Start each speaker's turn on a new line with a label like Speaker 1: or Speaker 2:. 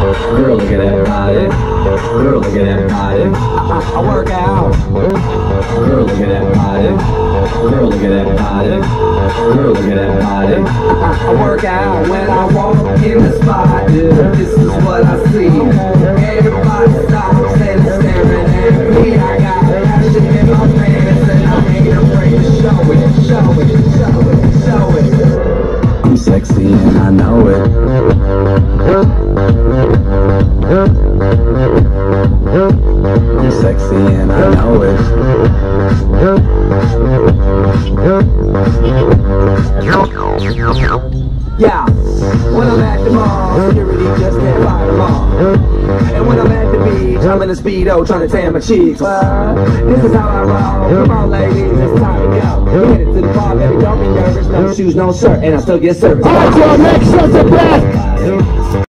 Speaker 1: Girl, look at that body. Girl, look at that body. I work out. Girl, look at that body. Girl, look at that body. Girl, look at that body. I work out when I walk in the spot. This is what I see. Everybody stops and staring at me. I got passion in my pants and I ain't afraid to show it, show it, show it, show it. I'm sexy and I know it. I'm sexy and I know it. Yeah, when I'm at the mall, security just can't buy them all. And when I'm at the beach, I'm in a Speedo trying to tan my cheeks. This is how I roll. Come on, ladies, it's time to go. We're headed to the bar, baby, don't be nervous. No shoes, no shirt, and I still get service.
Speaker 2: Alright, y'all, next up the best.